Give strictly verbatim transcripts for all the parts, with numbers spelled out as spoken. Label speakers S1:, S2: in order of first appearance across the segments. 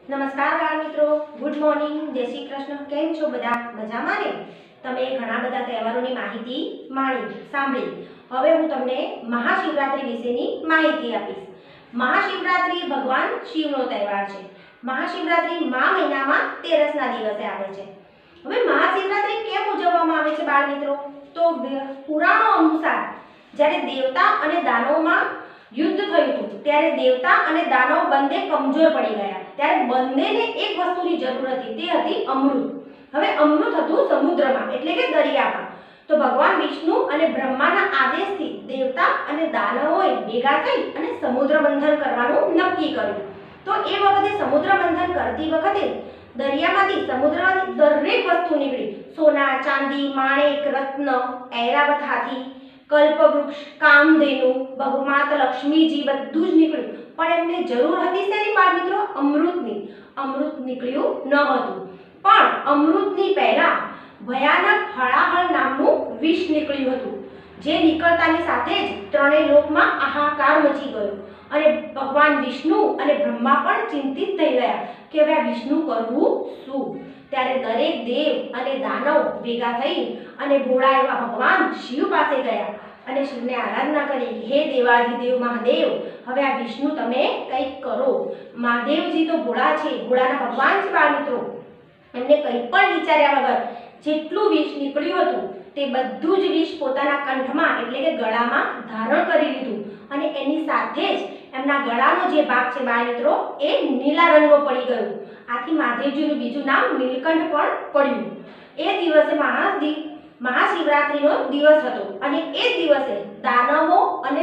S1: નમસ્કાર બાળ મિત્રો, ગુડ મોર્નિંગ, જય શ્રી કૃષ્ણ. કેમ છો બધા? મજામાં ને? તમે ઘણા બધા તહેવારોની માહિતી માણી સાંભળી. હવે હું તમને મહાશિવરાત્રી વિશેની માહિતી આપીશ. મહાશિવરાત્રી ભગવાન શિવનો તહેવાર છે. મહાશિવરાત્રી મા મહિનામાં તેરસના દિવસે આવે છે. હવે મહાશિવરાત્રી કેમ ઉજવવામાં આવે છે બાળ મિત્રો? તો પુરાણો અનુસાર જ્યારે દેવતા અને દાનવમાં યુદ્ધ થયું હતું ત્યારે દેવતા અને દાનવ બંને કમજોર પડી ગયા. ત્યારે બંનેને એક વસ્તુની જરૂર હતી, તે હતી અમૃત. હવે અમૃત હતું સમુદ્રમાં એટલે કે દરિયામાં. તો ભગવાન વિષ્ણુ અને બ્રહ્માના આદેશથી દેવતા અને દાનવોએ ભેગા થઈ અને સમુદ્ર મંથન કરવાનું નક્કી કર્યું. તો એ વખતે સમુદ્ર મંથન કરતી વખતે દરિયામાંથી સમુદ્રમાંથી દરેક વસ્તુ નીકળી. સોના, ચાંદી, માણેક, રત્ન, ઐરાવત હાથી, કલ્પવૃક્ષ, કામધેનુ, ભગમાત લક્ષ્મીજી બધું જ નીકળ્યું. પણ એમને જરૂર હતી શેની બાળ મિત્રો? અમૃતની. અમૃત નીકળ્યું ન હતું. પણ અમૃતની પહેલા ભયાનક હળાહળ નામનું વિષ નીકળ્યું હતું, જે નીકળતાની સાથે જ ત્રણેય લોકમાં હાહાકાર મચી ગયો અને ભગવાન વિષ્ણુ અને બ્રહ્મા પણ ચિંતિત થઈ ગયા કે હવે આ વિષ્ણુ કરવું શું? ત્યારે દરેક દેવ અને દાનવ ભેગા થઈ અને ભોળા એવા ભગવાન શિવ પાસે ગયા અને શિવને આરાધના કરી. હે દેવાધિદેવ મહાદેવ, હવે આ વિષ્ણુ તમે કંઈક કરો. મહાદેવજી તો ભોળા છે, ભોળાના ભગવાન છે બાળ મિત્રો. એમને કંઈ પણ વિચાર્યા વગર જેટલું વિષ નીકળ્યું હતું તે બધું જ વિષ પોતાના કંઠમાં એટલે કે ગળામાં ધારણ કરી લીધું અને એની સાથે જ એમના ગળાનો જે ભાગ છે બાળ મિત્રો એ નીલા રંગનો પડી ગયો. આથી મહાદેવજીનું બીજું નામ નીલકંઠ પણ પડ્યું. એ દિવસે મહાદીપ મહાશિવરાત્રીનો દિવસ હતો અને એ દિવસે દાનવો અને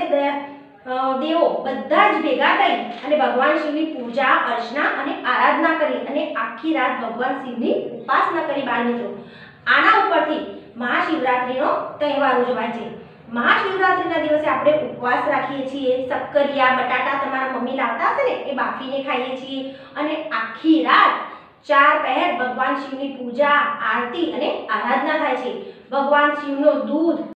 S1: દેવો બધા જ ભેગા થઈ અને ભગવાન શિવની પૂજા અર્ચના અને આરાધના કરી અને આખી રાત ભગવાન શિવની ઉપાસના કરી બાળ મિત્રો. આના ઉપરથી મહાશિવરાત્રીનો તહેવાર ઉજવાય છે. મહાશિવરાત્રીના દિવસે આપણે ઉપવાસ રાખીએ છીએ. શક્કરિયા, બટાટા તમારા મમ્મી લાવતા હશે ને એ બાફીને ખાઈએ છીએ અને આખી રાત ચાર પહેર ભગવાન શિવની પૂજા, આરતી અને આરાધના થાય છે. ભગવાન શિવનો દૂધ